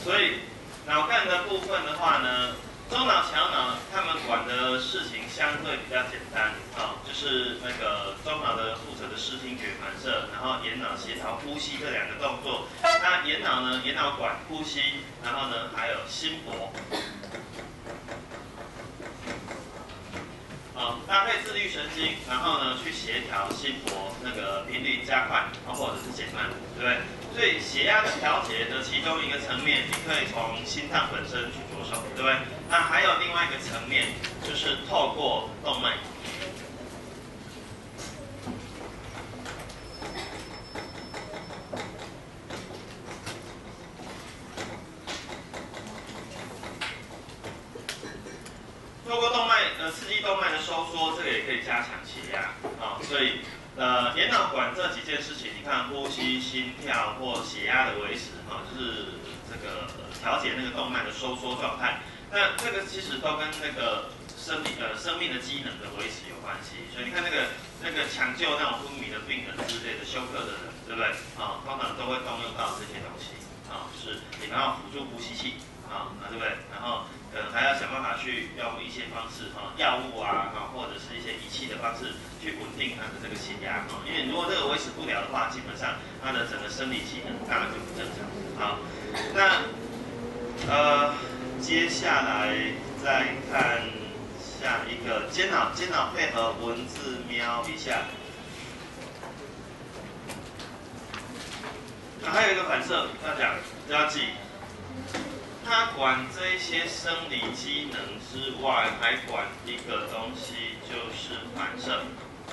所以脑干的部分的话呢，中脑、小脑他们管的事情相对比较简单就是那个中脑的负责的视听觉反射，然后眼脑协调呼吸这2个动作。那眼脑呢，眼脑管呼吸，然后呢还有心搏。搭配自律神经，然后呢去协调心搏那个频率加快，或者是减慢，对不对？所以血压的调节的其中一个层面，你可以从心脏本身去着手，对不对？那还有另外一个层面，就是透过动脉。透过动脉刺激动脉的收缩，这个也可以加强血压所以眼脑管这几件事情，你看呼吸、心跳或血压的维持就是这个调节那个动脉的收缩状态。那这个其实都跟那个生命的机能的维持有关系。所以你看那个抢救那种昏迷的病人之类的休克的人，对不对？通常都会动用到这些东西就是你们要辅助呼吸器对不对？然后还要想办法去用一些方式药物或者是一些仪器的方式去稳定他的这个血压因为如果这个维持不了的话，基本上他的整个生理机能当然就不正常。好，那接下来再看下一个间脑配合文字瞄一下。还有一个反射要记。它管这些生理机能之外，还管一个东西，就是反射。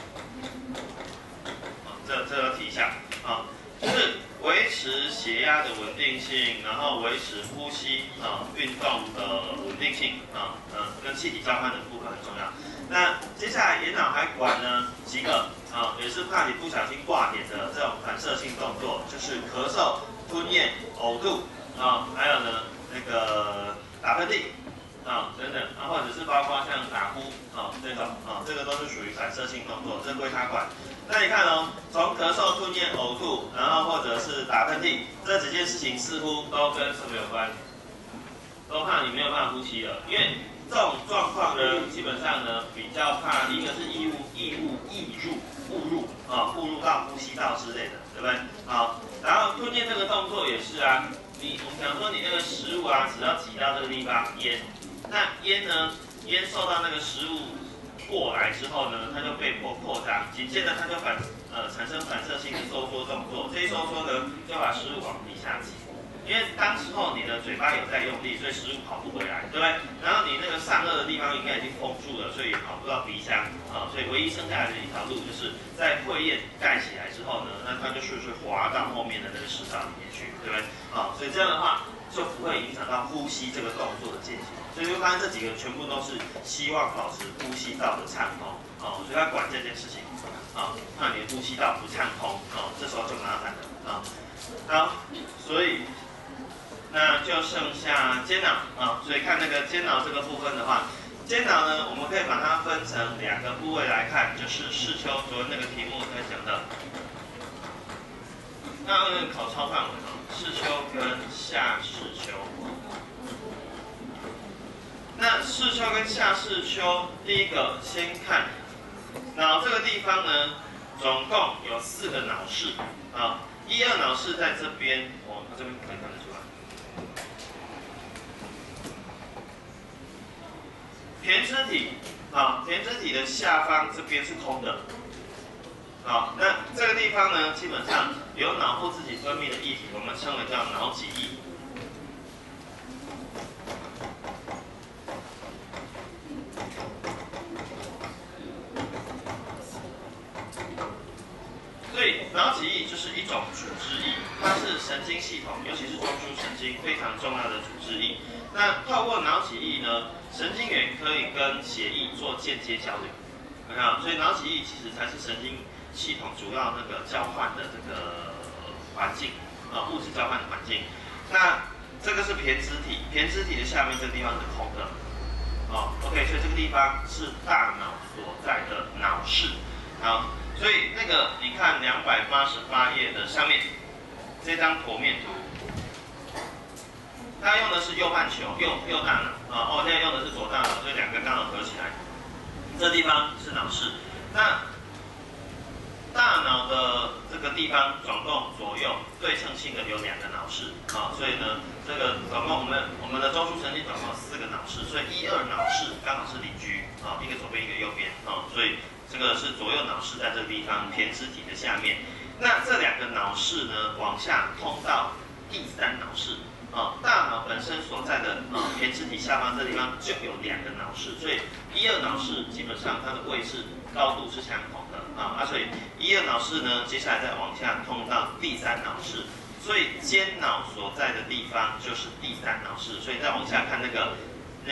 这要提一下就是维持血压的稳定性，然后维持呼吸运动的稳定性跟气体交换的部分很重要。那接下来眼脑还管呢几个也是怕你不小心挂点的这种反射性动作，就是咳嗽、吞咽、呕吐还有呢那个打喷嚏等等或者是包括像打呼这种这个都是属于反射性动作，这归他管。那你看从咳嗽、吞咽、呕吐，然后或者是打喷嚏，这几件事情似乎都跟什么有关？都怕你没有办法呼吸了，因为这种状况呢，基本上呢比较怕第一个是误入到呼吸道之类的，对不对？然后吞咽这个动作也是我们讲说你那个食物只要挤到这个地方咽，那咽呢，咽受到那个食物过来之后呢，它就被迫扩张，紧接着它就产生反射性的收缩动作，这一收缩呢就把食物往底下挤。因为当时候你的嘴巴有在用力，所以食物跑不回来，对不对？然后你那个上颚的地方应该已经封住了，所以跑不到鼻腔所以唯一剩下来的一条路就是在会厌盖起来之后呢，那它就是滑到后面的那个食道里面去，对不对？所以这样的话就不会影响到呼吸这个动作的进行。所以会发现这几个全部都是希望保持呼吸道的畅通所以要管这件事情怕你的呼吸道不畅通这时候就麻烦了好，所以。那就剩下间脑所以看那个间脑这个部分的话，间脑呢，我们可以把它分成2个部位来看，就是视丘，昨天那个题目在讲的，那考超范围视丘跟下视丘。那视丘跟下视丘，第一个先看脑这个地方呢，总共有4个脑室1、2脑室在这边，这边可以看得出来。胼胝体胼胝体的下方这边是空的那这个地方呢，基本上有脑部自己分泌的液体，我们称为叫脑脊液。所以脑脊液就是一种组织液，它是神经系统，尤其是中枢神经非常重要的组织液。那透过脑脊液呢，神经元可以跟血液做间接交流，有没有？所以脑脊液其实才是神经系统主要那个交换的这个环境物质交换的环境。那这个是胼胝体，胼胝体的下面这个地方是空的OK， 所以这个地方是大脑所在的脑室。好，所以那个你看288页的上面这张剖面图。 它用的是右半球，右大脑啊。我现在用的是左大脑，所以两个刚好合起来。这地方是脑室。那大脑的这个地方总共左右对称性的有2个脑室啊，所以呢，这个总共我们的中枢神经总共有4个脑室，所以1、2脑室刚好是邻居啊，一个左边一个右边啊，所以这个是左右脑室在这个地方胼胝体的下面。那这2个脑室呢，往下通到第3脑室啊，大脑本身所在的胼胝体下方这地方就有2个脑室，所以1、2脑室基本上它的位置高度是相同的啊，所以1、2脑室呢，接下来再往下通到第3脑室，所以间脑所在的地方就是第3脑室，所以再往下看这个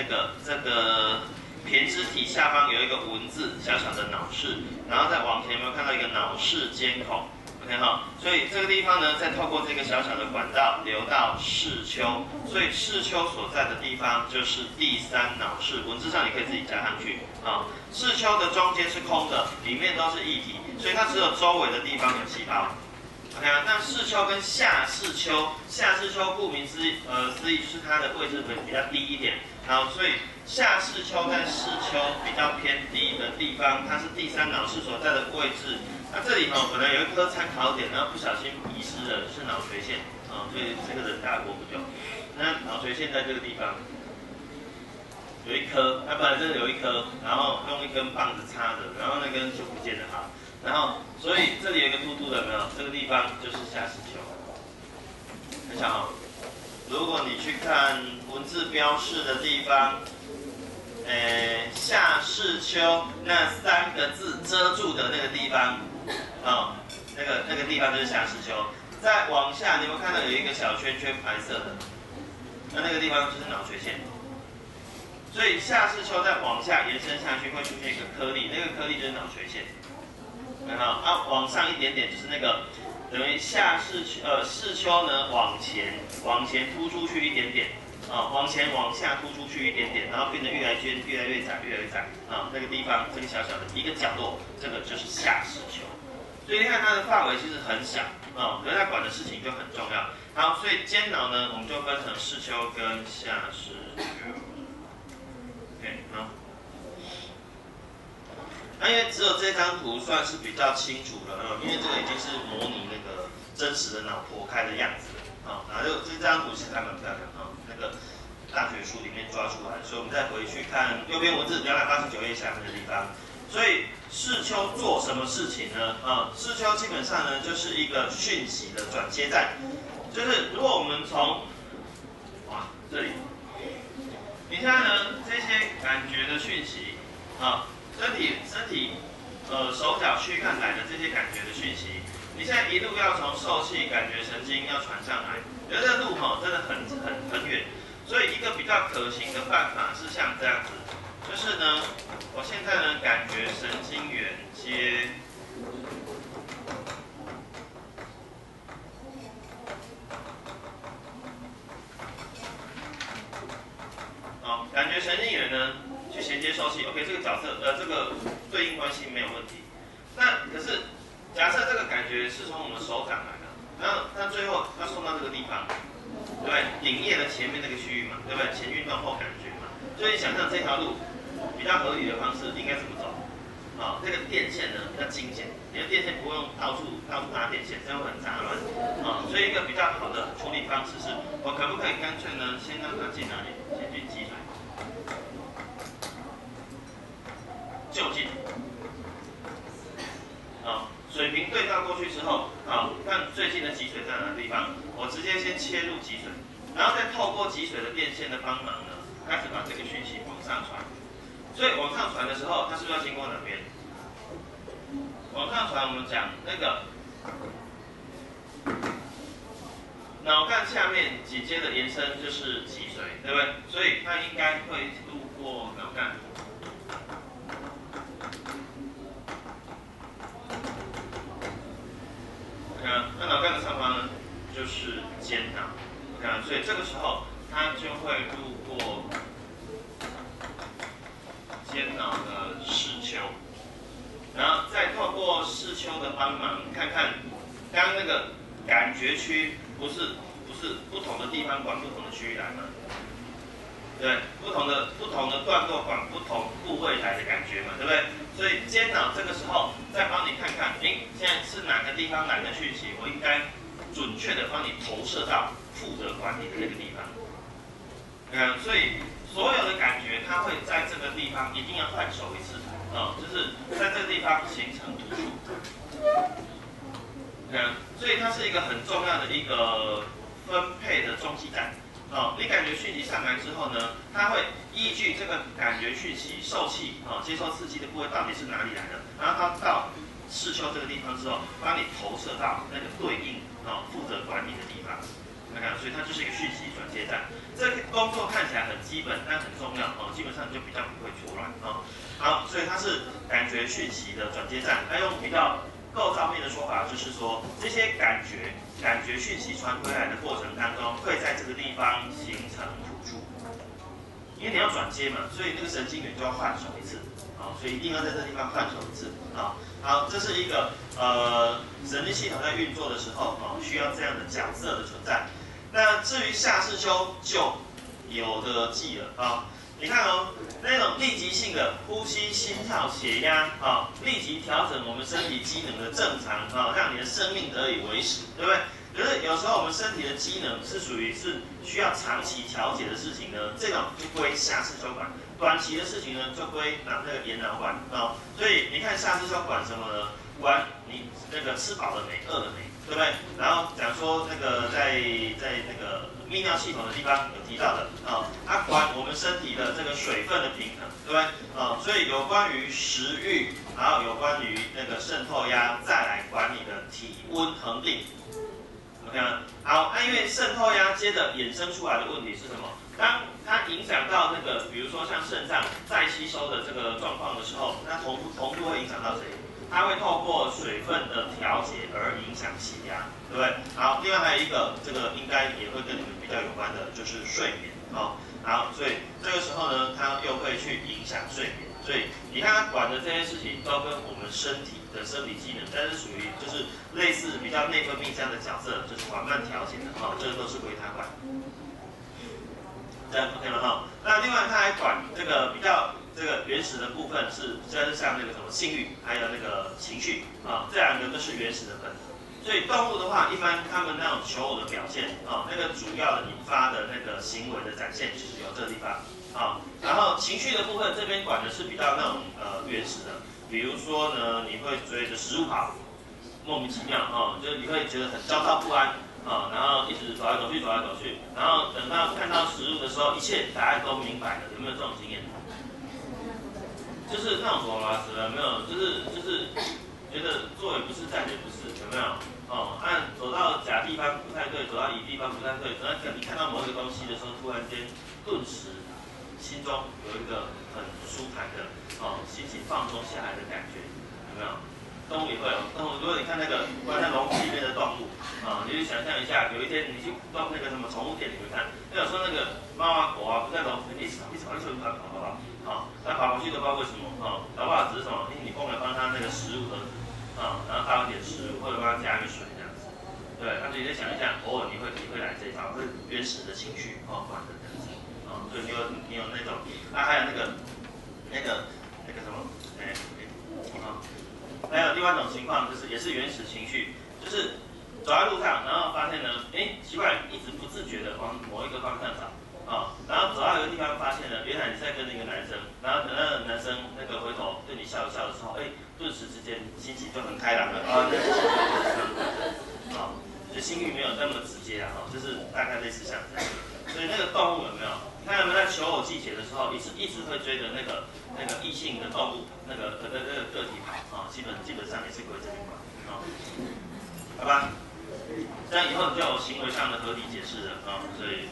胼胝体下方有一个文字小小的脑室，然后再往前有没有看到一个脑室间孔 ？OK 哈，所以这个地方呢，再透过这个小小的管道流到视丘，所以视丘所在的地方就是第3脑室，文字上你可以自己加上去啊。视丘的中间是空的，里面都是液体，所以它只有周围的地方有细胞。OK 啊，那视丘跟下视丘，下视丘顾名思义就是它的位置会比较低一点，好，所以下视丘在视丘比较偏低的地方，它是第3脑室所在的位置。那这里本来有一颗参考点，然后不小心遗失了，是脑垂线啊，所以这个人大过不久。那脑垂线在这个地方有一颗，它本来真的有一颗，然后用一根棒子插着，然后那根就不见了哈。然后所以这里有一个凸凸的，有没有？这个地方就是下视丘。很小哈，如果你去看文字标示的地方。下视丘那3个字遮住的那个地方，那个地方就是下视丘。再往下，你有没有看到有一个小圈圈白色的？那个地方就是脑垂线。所以下视丘再往下延伸下去，会出现一个颗粒，那个颗粒就是脑垂线。往上一点点就是那个等于下视丘呢往前突出去一点点。往前往下突出去一点点，然后变得越来越窄啊，那个地方这个小小的一个角落，这个就是下视丘。所以你看它的范围其实很小啊，可是它管的事情就很重要。好，所以间脑呢，我们就分成视丘跟下视丘。OK， 好。那因为只有这张图算是比较清楚了，因为这个已经是模拟那个真实的脑剖开的样子了。然后这张图其实还蛮漂亮啊，那个大学书里面抓出来，所以我们再回去看右边文字289页下面的地方。所以视丘做什么事情呢？视丘基本上呢就是一个讯息的转接站，就是如果我们从这里，你看呢这些感觉的讯息身体手脚躯干来的这些感觉的讯息。你现在一路要从受气感觉神经要传上来，而这路真的很远，所以一个比较可行的办法是像这样子，就是呢，我现在呢感觉神经元接感觉神经元呢去衔接受气 ，OK， 这个角色这个对应关系没有问题。那可是。假设这个感觉是从我们手掌来的，然后它最后要送到这个地方，对不对？顶叶的前面那个区域嘛，对不对？前运动后感觉嘛，所以想象这条路比较合理的方式应该怎么走？这个电线呢比较精简，你的电线不用到处拉电线，这样会很杂乱所以一个比较好的处理方式是，我可不可以干脆呢先让它进哪里？先进脊髓，就近。水平对照过去之后，看最近的脊髓在哪个地方，我直接先切入脊髓，然后再透过脊髓的电线的帮忙呢，开始把这个讯息往上传。所以往上传的时候，它是不是要经过哪边？往上传，我们讲那个脑干下面紧接着延伸就是脊髓，对不对？所以它应该会路过脑干。那脑干的上方呢，就是间脑。所以这个时候它就会路过间脑的视丘，然后再透过视丘的帮忙，看看刚刚那个感觉区不是是不同的地方管不同的区域来吗？对，不同的段落管不同部位来的感觉嘛，对不对？所以间脑这个时候再帮你看看，现在是哪个地方来的讯息，我应该准确的帮你投射到负责管理的那个地方。所以所有的感觉它会在这个地方一定要换手一次，就是在这个地方形成突触。所以它是一个很重要的一个分配的中继站。你感觉讯息上来之后呢，它会依据这个感觉讯息受气接受刺激的部位到底是哪里来的，然后它到视丘这个地方之后，帮你投射到那个对应负责管理的地方。所以它就是一个讯息转接站。这个工作看起来很基本，但很重要基本上就比较不会错乱好，所以它是感觉讯息的转接站。它用比较构造面的说法，就是说这些感觉讯息传回来的过程当中，会在这个地方形成突触，因为你要转接嘛，所以那个神经元就要换手一次，所以一定要在这地方换手一次，好，这是一个神经系统在运作的时候需要这样的角色的存在。那至于下视丘就有的记了你看那种立即性的呼吸、心跳、血压立即调整我们身体机能的正常让你的生命得以维持，对不对？可是有时候我们身体的机能是属于是需要长期调节的事情呢，这种就归下视丘管；短期的事情呢，就归那个延脑管所以你看下视丘管什么呢？管你那个吃饱了没、饿了没，对不对？然后讲说那个在那个泌尿系统的地方有提到的它管我们身体的这个水分的平衡，对不对？所以有关于食欲，然后有关于那个渗透压，再来管你的体温恒定。OK 吗？好，因为渗透压接着衍生出来的问题是什么？当它影响到那个，比如说像肾脏再吸收的这个状况的时候，那同步会影响到谁？它会透过水分的调节而影响血压，对不对？好，另外还有一个，这个应该也会跟你们比较有关的，就是睡眠好，所以这个时候呢，它又会去影响睡眠。所以你看它管的这些事情，都跟我们身体的生理机能，但是属于就是类似比较内分泌这样的角色，就是缓慢调节的这个都是归它管。这样 OK 了那另外它还管这个比较这个原始的部分是，就是像那个什么性欲，还有那个情绪这两个都是原始的本能。所以动物的话，一般它们那种求偶的表现那个主要的引发的那个行为的展现，就是有这个地方然后情绪的部分这边管的是比较那种原始的，比如说呢，你会追着食物跑，莫名其妙就是你会觉得很焦躁不安然后一直走来走去，然后等到看到食物的时候，一切答案都明白了，有没有这种经验？就是那种什么有没有？就是觉得做也不是，站也不是，有没有？按走到甲地方不太对，走到乙地方不太对，然后你看到某一个东西的时候，突然间顿时心中有一个很舒坦的心情放松下来的感觉，有没有？动物也会有动物，如果你看那个关在笼子里面的动物你就想象一下，有一天你去到那个什么宠物店里面看，那有时候那个猫啊狗啊不在笼子里面一直跑，它跑过去都不知道为什么搞不好只是什么，你忘了帮它那个食物盒然后倒一点食物或者帮它加一个水这样子，对，那你就想一下，偶尔你会来这一套，会原始的情绪管的这样子所以你有那种还有那个什么还有另外一种情况，就是也是原始情绪，就是走在路上，然后发现呢，奇怪，一直不自觉的往某一个方向找然后走到一个地方，发现呢，原来你在跟一个男生，然后等那个男生那个回头对你笑一笑的时候，顿时之间心情就很开朗了就心欲没有那么直接就是大概类似像这样。所以那个动物有没有？你看有没有在求偶季节的时候，一直会追着那个异性的动物那个个体跑基本上也是归这边管好吧？这样以后你就有行为上的合理解释了所以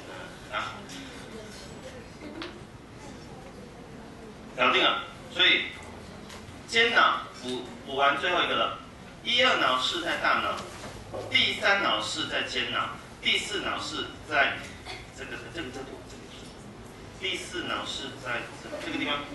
搞定了。所以间脑补完最后一个了，1、2脑室在大脑，第3脑室在间脑，第4脑室在这个第4脑室在这个地方。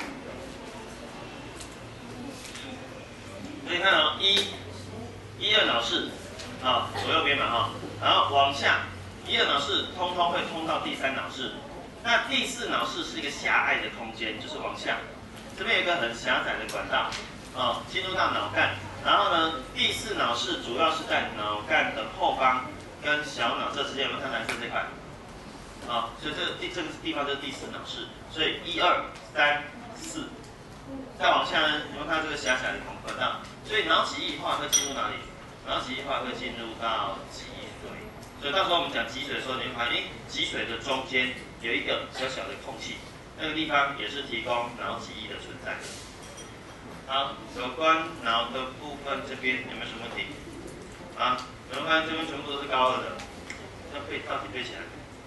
所以看1、2脑室左右边嘛然后往下 1、2脑室通通会通到第3脑室。那第4脑室是一个狭隘的空间，就是往下，这边有一个很狭窄的管道，进入到脑干。然后呢，第4脑室主要是在脑干的后方跟小脑这之间，有没有看蓝色这块？所以这个地方就是第4脑室。所以1、2、3、4，再往下呢，有没有看到这个狭窄的管道？所以脑脊液化会进入哪里？脑脊液化会进入到脊髓。所以到时候我们讲脊髓的时候，你会发现，脊髓的中间有一个小小的空隙，那个地方也是提供脑脊液的存在的。好，有关脑的部分这边有没有什么问题？有没有发现这边全部都是高2的？要背到底背起来。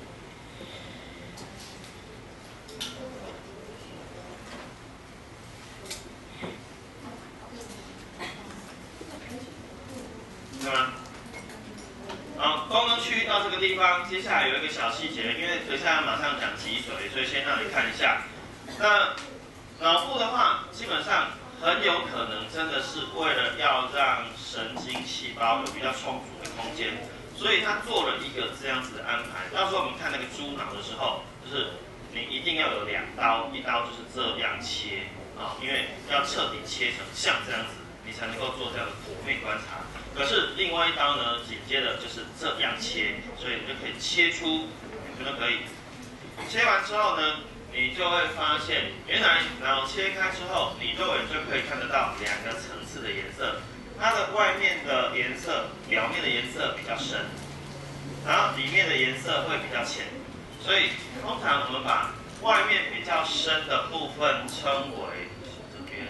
对吗？好，功能区域到这个地方，接下来有一个小细节，因为等一下马上讲脊髓，所以先让你看一下。那脑部的话，基本上很有可能真的是为了要让神经细胞有比较充足的空间，所以他做了一个这样子的安排。到时候我们看那个猪脑的时候，就是你一定要有2刀，一刀就是这样切因为要彻底切成像这样子，你才能够做这样的剖面观察。可是另外一刀呢，紧接着就是这样切，所以你就可以切出，觉得可以。切完之后呢，你就会发现，原来脑切开之后，你肉眼就可以看得到2个层次的颜色，它的外面的颜色，表面的颜色比较深，然后里面的颜色会比较浅。所以通常我们把外面比较深的部分称为这边。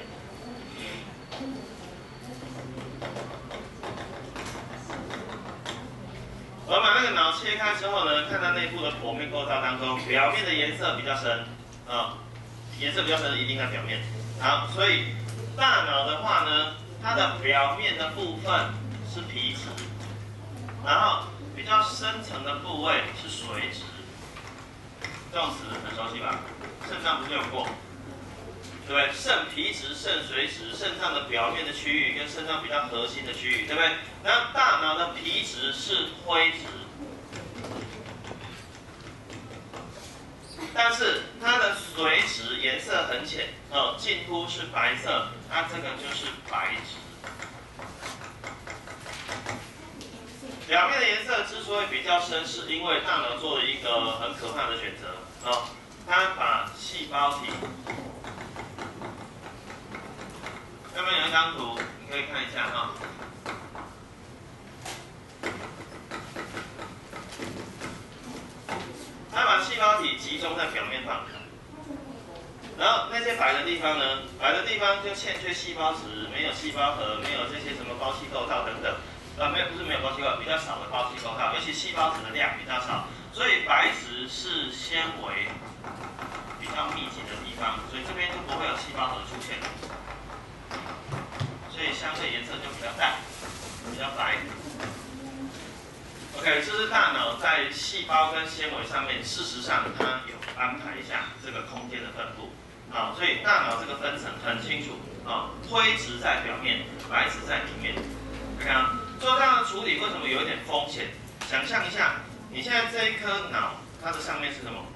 我们把那个脑切开之后呢，看到内部的剖面构造当中，表面的颜色比较深，颜色比较深的一定在表面。好，所以大脑的话呢，它的表面的部分是皮质，然后比较深层的部位是髓质。这种词很熟悉吧？肾脏不是有过？对不对？肾皮质、肾髓质，肾脏的表面的区域跟肾脏比较核心的区域，对不对？那大脑的皮质是灰质，但是它的髓质颜色很浅，近乎是白色，那这个就是白质。表面的颜色之所以比较深，是因为大脑做了一个很可怕的选择它把细胞体。下面有一张图，你可以看一下它把细胞体集中在表面上，然后那些白的地方呢，白的地方就欠缺细胞质，没有细胞核，没有这些什么胞器构造等等，不是没有胞器构造，比较少的胞器构造，尤其细胞质的量比较少，所以白质是纤维比较密集的地方，所以这边就不会有细胞核出现。所以相对颜色就比较淡，比较白。OK， 这是大脑在细胞跟纤维上面，事实上它有安排一下这个空间的分布所以大脑这个分层很清楚灰质在表面，白质在里面。看做这样的处理为什么有一点风险？想象一下，你现在这一颗脑，它的上面是什么？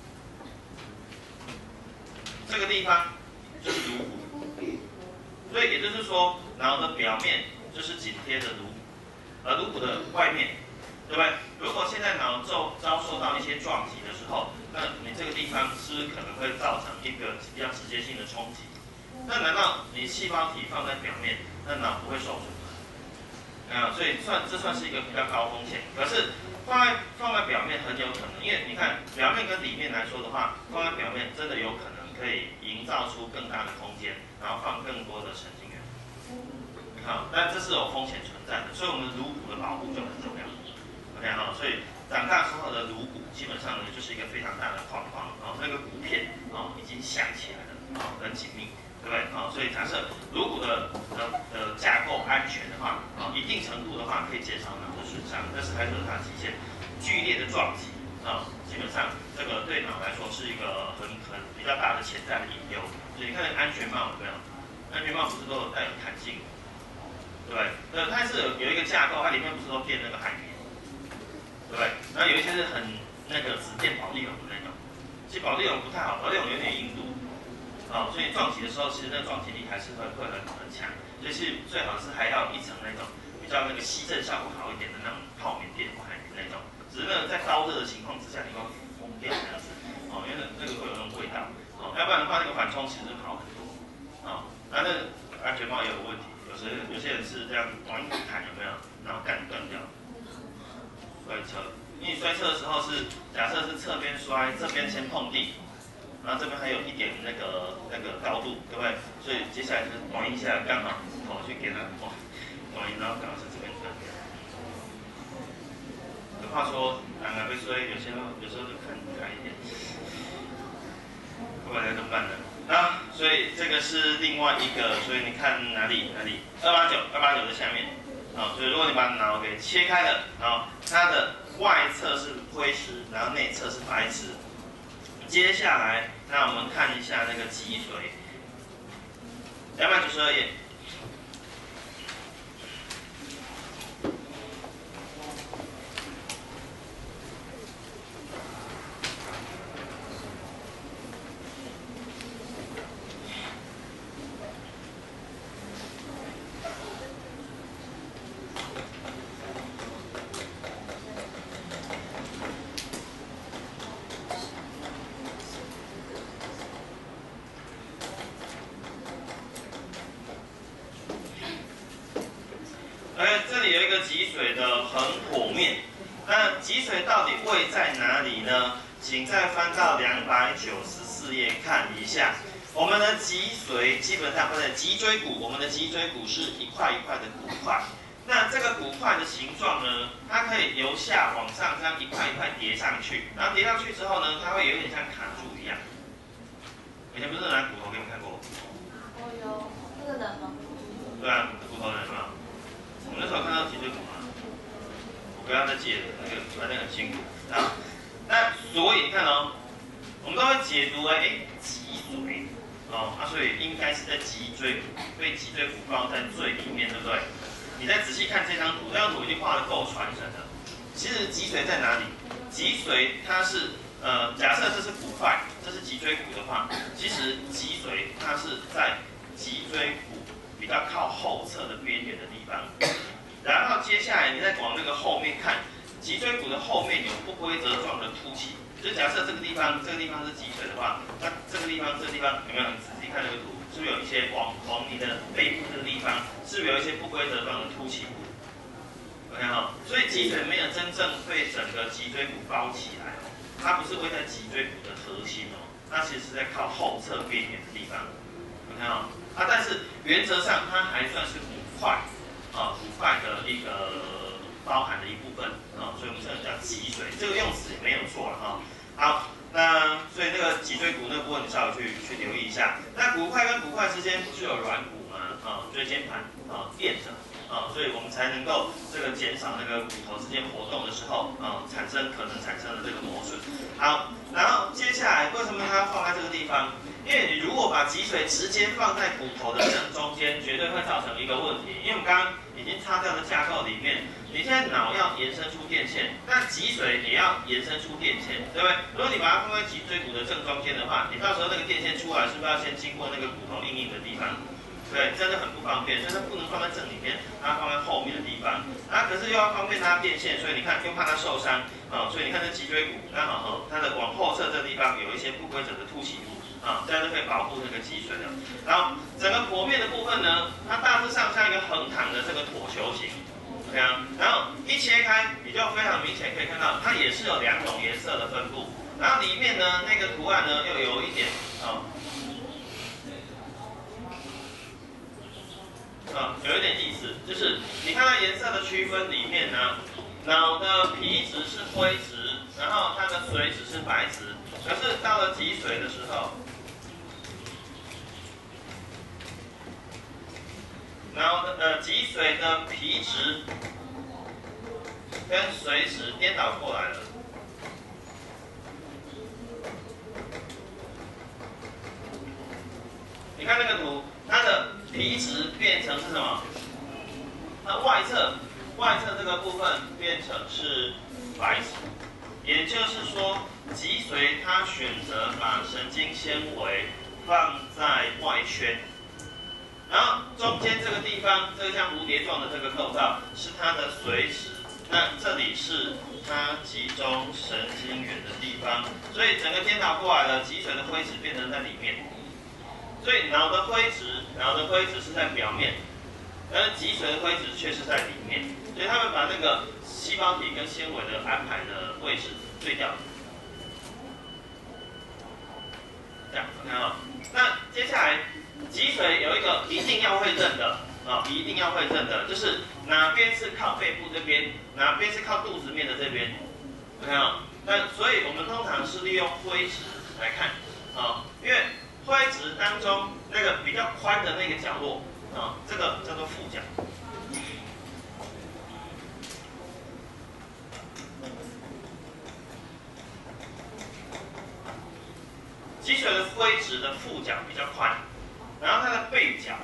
这个地方就是颅骨。所以也就是说，脑的表面就是紧贴着颅骨，而颅骨的外面，对不对？如果现在脑遭受到一些撞击的时候，那你这个地方是可能会造成一个比较直接性的冲击。那难道你细胞体放在表面，那脑不会受损吗？所以这算是一个比较高风险。可是放在表面很有可能，因为你看表面跟里面来说的话，放在表面真的有可能可以营造出更大的空间。然后放更多的神经元，但这是有风险存在的，所以我们颅骨的保护就很重要。OK 所以长大之后的颅骨基本上呢就是一个非常大的框框那个骨片已经镶起来了很紧密，对不对所以假设颅骨的架构安全的话一定程度的话可以减少脑的损伤，但是还是有它的极限。剧烈的撞击基本上这个对脑来说是一个很比较大的潜在的隐忧。所以你看那个安全帽有没有？安全帽不是都有带有弹性，对不对？它是有一个架构，它里面不是都垫那个海绵，对不对？ 然后有一些是很那个只垫保丽龙的那种，其实保丽龙不太好，保丽龙有点硬度，所以撞击的时候，其实那个撞击力还是会很强，所以是最好是还要一层那种比较那个吸震效果好一点的那种泡棉垫牌那种，只是那个在高热的情况之下，你会疯掉这样子，因为那个会有那种味道，要不然的话那个缓冲其实好很多，那安全帽也有问题，有些人是这样往一弹有没有，然后干断掉，摔车。因为你摔车的时候是假设是侧边摔，这边先碰地，然后这边还有一点那个高度，对不对？所以接下来就是转一下，刚好头去给它转一，然后刚好是这边断掉。有话说，两个被摔，有时候就看一点，不然怎么办呢？所以这个是另外一个，所以你看哪里289的下面，所以如果你把脑给切开了，它的外侧是灰石，然后内侧是白石。接下来，那我们看一下那个脊髓，292页。这里有一个脊髓的横剖面，那脊髓到底位在哪里呢？请再翻到294页看一下。我们的脊髓基本上分成脊椎骨，我们的脊椎骨是一块一块的骨块。那这个骨块的形状呢，它可以由下往上这样一块一块叠上去，然后叠上去之后呢，它会有点像卡住一样。以前不是拿骨头给你们看过？ 有那个人吗？ 对啊，骨头人嘛。我们那时候看到脊椎骨嘛，我不要再解了，反正很辛苦。那所以你看我们都会解读脊髓，所以应该是在脊椎骨，被脊椎骨包在最里面，对不对？你再仔细看这张图，这张图已经画得够传神了。其实脊髓在哪里？脊髓它是假设这是骨块，这是脊椎骨的话，其实脊髓它是在脊椎骨比较靠后侧的边缘的地方。然后接下来你再往那个后面看，脊椎骨的后面有不规则状的凸起。就假设这个地方是脊髓的话，那这个地方有没有？你仔细看这个图，是不是有一些往你的背部这个地方，是不是有一些不规则状的凸起物 ？OK 所以脊髓没有真正被整个脊椎骨包起来它不是位在脊椎骨的核心它其实是在靠后侧边缘的地方。OK 但是原则上它还算是骨块骨块的一个包含的一部分所以我们这样讲脊髓，这个用词也没有错了好，那所以这个脊椎骨那部分你稍微去留意一下。那骨块跟骨块之间不是有软骨吗？椎间盘垫着所以我们才能够这个减少那个骨头之间活动的时候可能产生的这个磨损。好，然后接下来为什么它要放在这个地方？因为你如果把脊髓直接放在骨头的正中间，绝对会造成一个问题。因为我们刚刚已经擦掉的架构里面，你现在脑要延伸出电线，那脊髓也要延伸出电线，对不对？如果你把它放在脊椎骨的正中间的话，你到时候那个电线出来，是不是要先经过那个骨头硬硬的地方？对，真的很不方便，所以它不能放在正里面，它放在后面的地方。可是又要方便它变现，所以你看又怕它受伤所以你看这脊椎骨刚好它的往后侧这地方有一些不规则的凸起物这样就可以保护那个脊髓了。然后整个剖面的部分呢，它大致上像一个横躺的这个椭球形。OK 然后一切开，你就非常明显可以看到，它也是有2种颜色的分布。然后里面呢，那个图案呢又有一点有一点意思，就是你看到颜色的区分里面呢，脑的皮质是灰质，然后它的髓质是白质。可是到了脊髓的时候，脑的脊髓的皮质跟髓质颠倒过来了。你看那个图，它的皮质变成是什么？那外侧这个部分变成是白质。 也就是说，脊髓它选择把神经纤维放在外圈，然后中间这个地方，这个像蝴蝶状的这个构造是它的髓质，那这里是它集中神经元的地方，所以整个颠倒过来了，脊髓的灰质变成在里面，所以脑的灰质是在表面，而脊髓的灰质却是在里面，所以他们把那个细胞体跟纤维的安排的位置对调。这样 OK 啊。那接下来脊髓有一个一定要会认的一定要会认的，就是哪边是靠背部这边，哪边是靠肚子面的这边 ，OK 啊。那所以我们通常是利用灰质来看因为灰质当中那个比较宽的那个角落这个叫做腹角。脊髓的灰质的腹角比较宽，然后它的背角，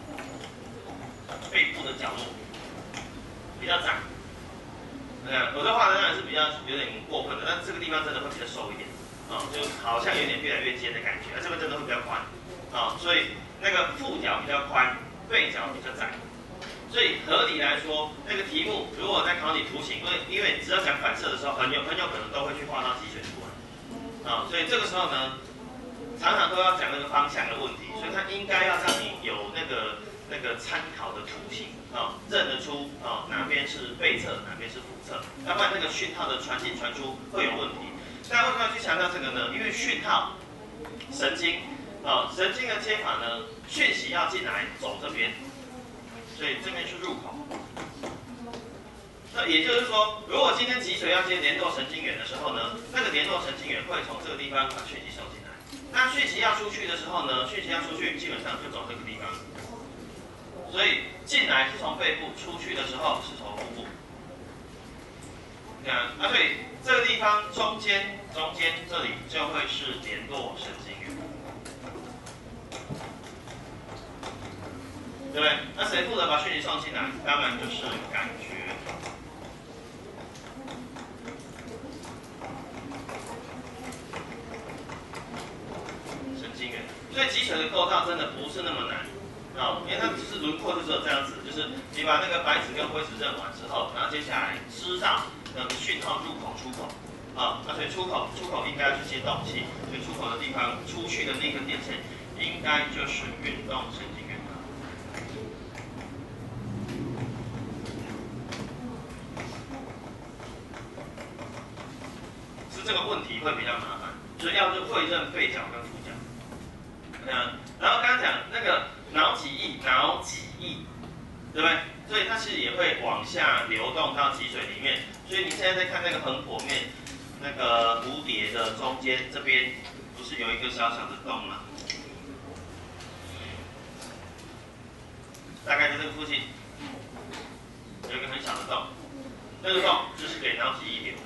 背部的角落比较窄。我这画的当然是比较有点过分的，但这个地方真的会比较瘦一点就好像有点越来越尖的感觉，这边真的会比较宽所以那个腹角比较宽，背角比较窄。所以合理来说，那个题目如果在考你图形，因为只要讲反射的时候，很有可能都会去画到脊髓出来所以这个时候呢，常常都要讲那个方向的问题，所以它应该要让你有那个参考的图形认得出哪边是背侧，哪边是腹侧，要不然那个讯号的传进传出会有问题。那为什么要去强调这个呢？因为讯号神经神经的接法呢，讯息要进来走这边，所以这边是入口。那也就是说，如果今天脊髓要接联络神经元的时候呢，那个联络神经元会从这个地方把讯息送进来。那讯息要出去的时候呢，讯息要出去基本上就走这个地方。所以进来是从背部，出去的时候是从腹部。所以这个地方中间这里就会是联络神经元，对不对？那谁负责把讯息送进来？当然就是感觉。神经元，所以脊髓的构造真的不是那么难因为它只是轮廓就只有这样子，就是你把那个白质跟灰质认完之后，然后接下来知道那个讯号入口、出口所以出口应该是接动器，所以出口的地方出去的那根电线应该就是运动神经元。是这个问题会比较麻烦，所以要是会认背角跟腹角。然后刚刚讲那个脑脊液，对不对？所以它其实也会往下流动到脊髓里面。所以你现在在看那个横剖面，那个蝴蝶的中间这边，不是有一个小小的洞吗？大概在这个附近，有一个很小的洞，那个洞就是给脑脊液流的。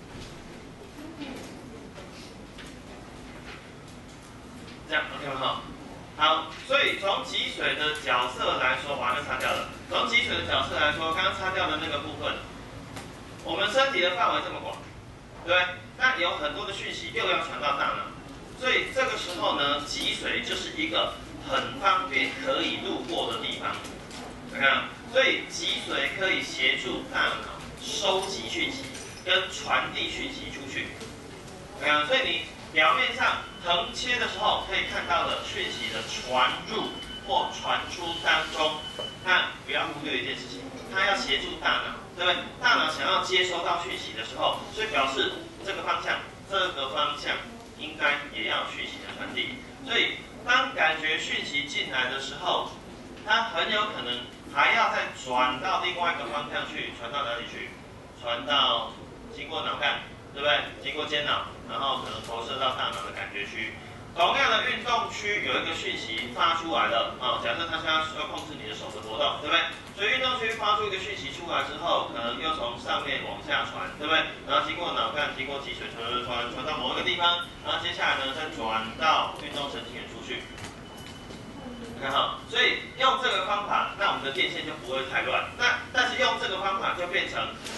这样 OK 吗？好，所以从脊髓的角色来说，把它擦掉了。从脊髓的角色来说，刚刚擦掉的那个部分，我们身体的范围这么广，对不对？那有很多的讯息又要传到大脑，所以这个时候呢，脊髓就是一个很方便可以路过的地方。你看，所以脊髓可以协助大脑收集讯息跟传递讯息出去。你看，所以你表面上横切的时候可以看到的讯息的传入或传出当中，那不要忽略一件事情，它要协助大脑，对不对？大脑想要接收到讯息的时候，所以表示这个方向应该也要讯息的传递。所以当感觉讯息进来的时候，它很有可能还要再转到另外一个方向去，传到哪里去？传到经过脑干，对不对？经过间脑，然后可能投射到大脑的感觉区。同样的运动区有一个讯息发出来了假设它现在要控制你的手的活动，对不对？所以运动区发出一个讯息出来之后，可能又从上面往下传，对不对？然后经过脑干，经过脊髓传到某一个地方，然后接下来呢再转到运动神经元出去。看好，所以用这个方法，那我们的电线就不会太乱。那但是用这个方法就变成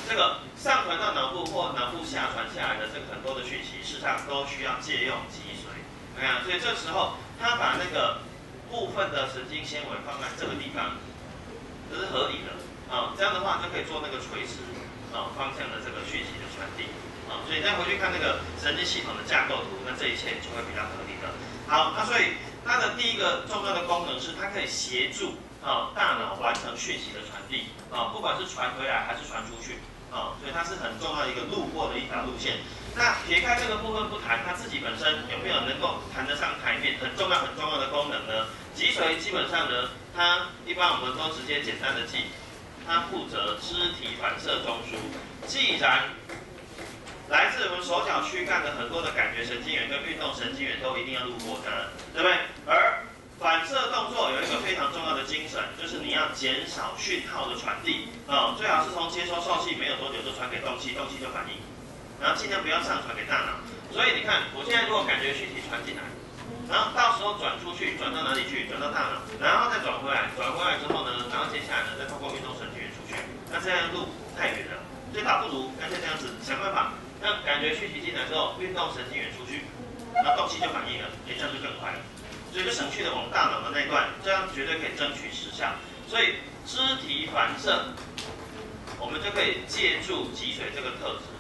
这个上传到脑部或脑部下传下来的这个很多的讯息，事实上都需要借用脊髓。所以这时候他把那个部分的神经纤维放在这个地方，这是合理的这样的话就可以做那个垂直方向的这个讯息的传递所以再回去看那个神经系统的架构图，那这一切就会比较合理的。好，那所以它的第一个重要的功能是它可以协助大脑完成讯息的传递不管是传回来还是传出去所以它是很重要的一个路过的一条路线。那撇开这个部分不谈，它自己本身有没有能够谈得上台面很重要的功能呢？脊髓基本上呢，它一般我们都直接简单的记，它负责肢体反射中枢。既然来自我们手脚躯干的很多的感觉神经元跟运动神经元都一定要路过它，对不对？而反射动作有一个非常重要的精神，就是你要减少讯号的传递最好是从接收受器没有多久就传给动器，动器就反应。然后尽量不要上传给大脑，所以你看，我现在如果感觉讯息传进来，然后到时候转出去，转到哪里去？转到大脑，然后再转回来，转回来之后呢，然后接下来呢，再透过运动神经元出去，那这样路太远了，所以倒不如干脆这样子，想办法让感觉讯息进来之后，运动神经元出去，然后动器就反应了，这样就更快了，所以就省去了我们大脑的那一段，这样绝对可以争取时效。所以肢体反射，我们就可以借助脊髓这个特质。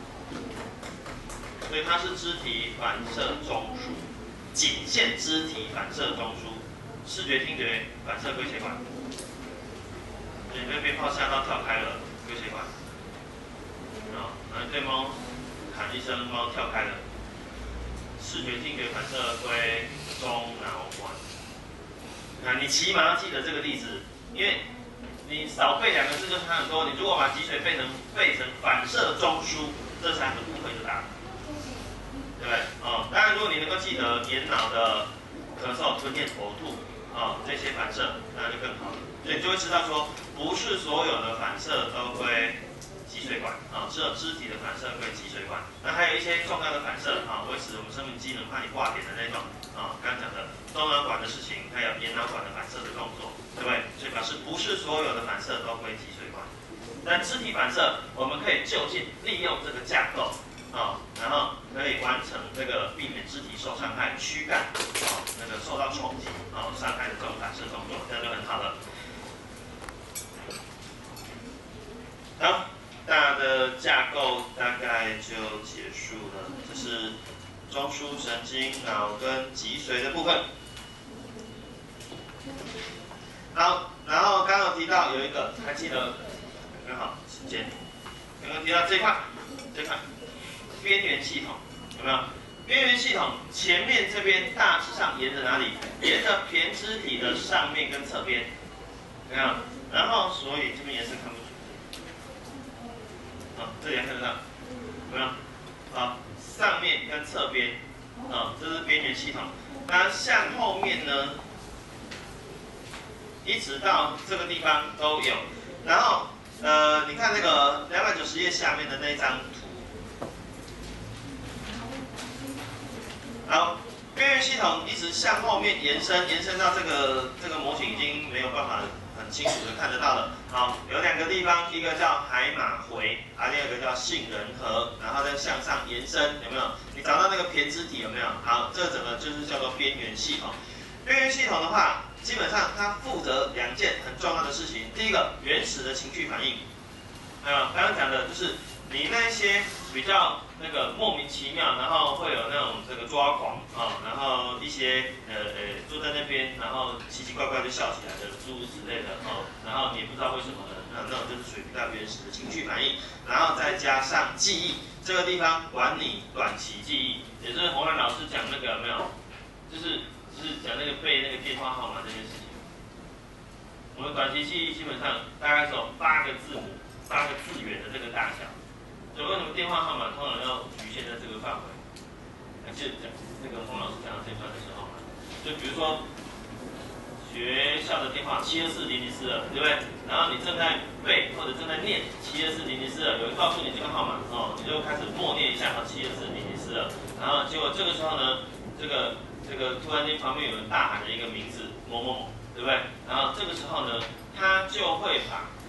所以它是肢体反射中枢，仅限肢体反射中枢，视觉、听觉反射归血管。所以被鞭炮吓到跳开了，归血管。然后对猫喊一声，猫跳开了。视觉、听觉反射归中脑管。你起码要记得这个例子，因为你少背2个字就差很多。你如果把脊髓背成反射中枢，这3个部分就大了。对不对？当然，如果你能够记得眼脑的咳嗽、吞咽、呕吐这些反射，那就更好了。所以你就会知道说，不是所有的反射都归脊髓管只有肢体的反射归脊髓管。那还有一些重要的反射维持我们生命机能，怕你挂点的那种刚刚讲的中脑管的事情，还有眼脑管的反射的动作，对不对？所以表示不是所有的反射都归脊髓管。但肢体反射，我们可以就近利用这个架构。然后可以完成这个避免肢体受伤害、躯干那个受到冲击伤害的这种反射动作，这样就很好了。好，大的架构大概就结束了，这是中枢神经、脑跟脊髓的部分。好，然后刚刚有提到有一个，还记得刚好时间，刚刚提到这块。边缘系统有没有？边缘系统前面这边大致上沿着哪里？沿着胼胝体的上面跟侧边，有没有？然后所以这边颜色看不出，这里还看得到，有没有？上面跟侧边，这是边缘系统。那向后面呢，一直到这个地方都有。然后你看那个290页下面的那张图。好，边缘系统一直向后面延伸到这个模型已经没有办法很清楚的看得到了。好，有2个地方，一个叫海马回，第二个叫杏仁核，然后再向上延伸，有没有？你找到那个胼胝体有没有？好，这整个就是叫做边缘系统。边缘系统的话，基本上它负责2件很重要的事情。第一个，原始的情绪反应，刚刚讲的就是你那些比较那个莫名其妙，然后会有那种这个抓狂然后一些坐在那边，然后奇奇怪怪就笑起来的诸如此类的然后你也不知道为什么的，那种就是属于比较原始的情绪反应，然后再加上记忆，这个地方管你短期记忆，也就是洪兰老师讲那个有没有？就是讲那个背那个电话号码这件事情。我们短期记忆基本上大概是有8个字母、8个字元的这个大小。所以为什么电话号码通常要局限在这个范围？还记得讲那个洪老师讲到这段的时候嘛？就比如说学校的电话7240042，对不对？然后你正在背或者正在念7240042，有人告诉你这个号码你就开始默念一下7240042，然后结果这个时候呢，这个突然间旁边有人大喊的一个名字某某某，对不对？然后这个时候呢，他就会把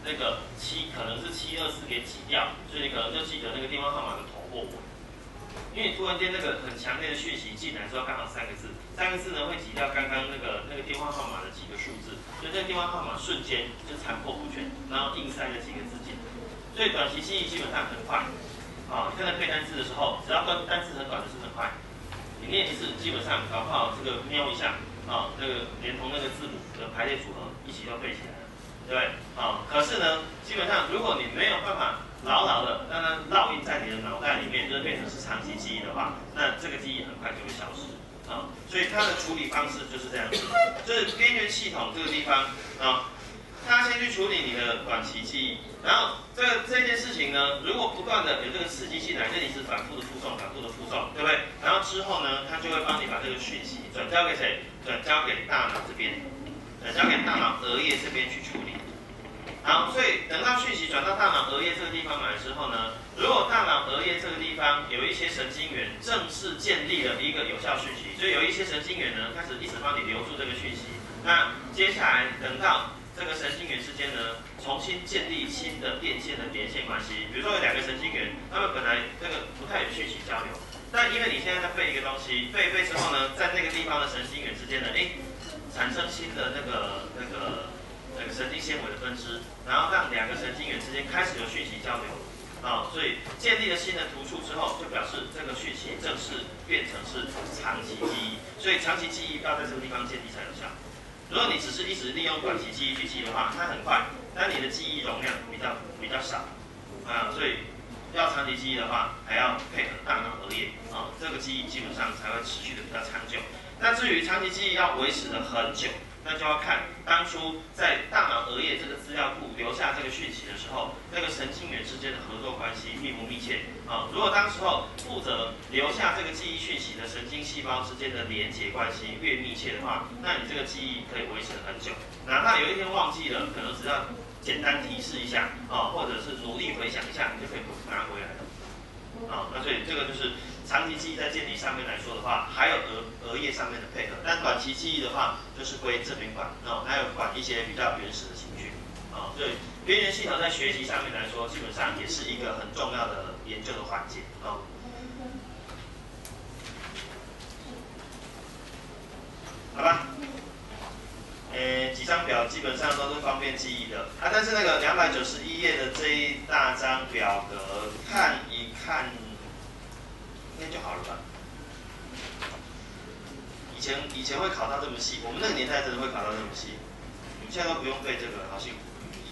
那个可能是724给挤掉，所以你可能就记得那个电话号码的头或尾。因为你突然间那个很强烈的讯息进来之后，刚好3个字，3个字呢会挤掉刚刚那个电话号码的几个数字，所以这个电话号码瞬间就残破不全，然后硬塞了几个字进来。所以短期记忆基本上很快。你看到背单词的时候，只要单词很短的是很快，你念一次基本上搞不好这个瞄一下，那个连同那个字母的排列组合一起都背起来了，对不对？可是呢，基本上如果你没有办法牢牢的让它烙印在你的脑袋里面，就是变成是长期记忆的话，那这个记忆很快就会消失。所以它的处理方式就是这样子，就是边缘系统这个地方它先去处理你的短期记忆，然后这件事情呢，如果不断的有这个刺激进来，这里是反复的负重，对不对？然后之后呢，它就会帮你把这个讯息转交给谁？转交给大脑这边，转交给大脑额叶这边去处理。好，所以等到讯息转到大脑额叶这个地方来之后呢，如果大脑额叶这个地方有一些神经元正式建立了一个有效讯息，所以有一些神经元呢开始一直帮你留住这个讯息。那接下来等到这个神经元之间呢，重新建立新的电线的连线关系。比如说有2个神经元，他们本来这个不太有讯息交流，但因为你现在在背一个东西，背之后呢，在那个地方的神经元之间呢，产生新的那个神经纤维的分支，然后让2个神经元之间开始有讯息交流。所以建立了新的突触之后，就表示这个讯息正式变成是长期记忆。所以长期记忆要在这个地方建立才有效。如果你只是一直利用短期记忆去记的话，它很快，但你的记忆容量比较少，所以要长期记忆的话，还要配合大脑额叶，这个记忆基本上才会持续的比较长久。那至于长期记忆要维持的很久，那就要看当初在大脑额叶这个资料库留下这个讯息的时候，那个神经元之间的合作关系密不密切。如果当时候负责留下这个记忆讯息的神经细胞之间的连结关系越密切的话，那你这个记忆可以维持很久。哪怕有一天忘记了，可能只要简单提示一下，或者是努力回想一下，你就可以拿回来了。那所以这个就是长期记忆在建立上面来说的话，还有额叶上面的配合。但短期记忆的话，就是归这边管，还有管一些比较原始的情绪。所以边缘系统在学习上面来说，基本上也是一个很重要的研究的环节。好吧。几张表基本上都是方便记忆的但是那个291页的这一大张表格看一看，应该就好了吧？以前会考到这么细，我们那个年代真的会考到这么细，你们现在都不用背这个，好幸福。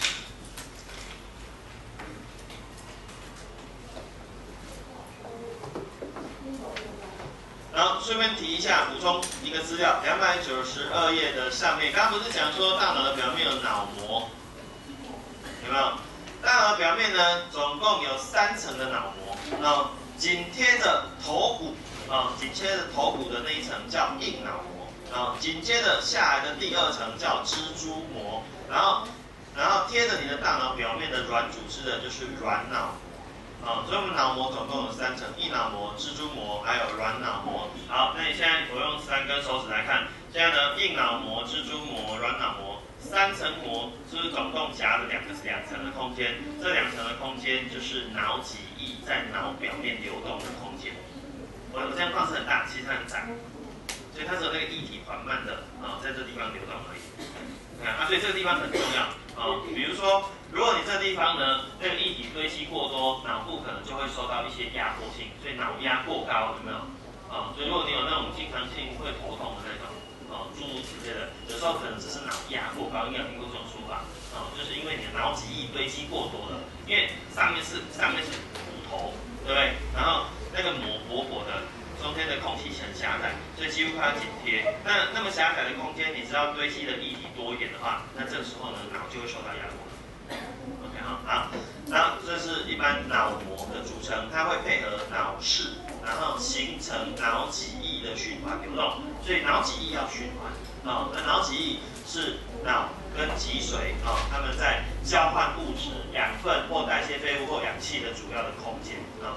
然后顺便提一下，补充一个资料，292页的上面，刚刚不是讲说大脑的表面有脑膜，有没有？大脑表面呢，总共有3层的脑膜，紧贴着头骨，紧贴着头骨的那一层叫硬脑膜，紧接着下来的第2层叫蜘蛛膜，然后贴着你的大脑表面的软组织的就是软脑膜。所以我们脑膜总共有3层，硬脑膜、蜘蛛膜还有软脑膜。好，那你现在我用3根手指来看，现在呢，硬脑膜、蜘蛛膜、软脑膜3层膜，是不是总共夹了2层的空间？这2层的空间就是脑脊液在脑表面流动的空间。我这样放是很大，其实它很窄，所以它只有那个液体缓慢的在这地方流动而已。所以这个地方很重要比如说，如果你这地方呢，那个液体堆积过多，脑部可能就会受到一些压迫性，所以脑压过高，有没有？所以如果你有那种经常性会头痛的那种，诸如此类的，有时候可能只是脑压过高，应该有听过这种说法，就是因为你的脑脊液堆积过多了，因为上面是骨头，对不对？然后那个膜薄薄的。中间的空气很狭窄，所以几乎快要紧贴。那么狭窄的空间，你只要堆积的液体多一点的话，那这个时候呢，脑就会受到压迫。OK 好，然后这是一般脑膜的组成，它会配合脑室，然后形成脑脊液的循环流动。所以脑脊液要循环那脑脊液是脑跟脊髓它们在交换物质、养分或代谢废物或氧气的主要的空间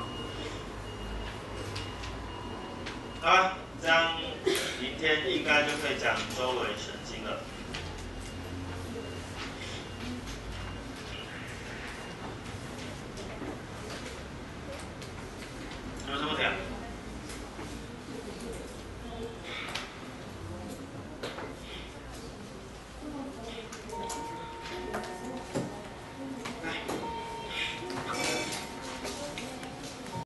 好吧，这样明天应该就可以讲周围神经了。 什么是不甜？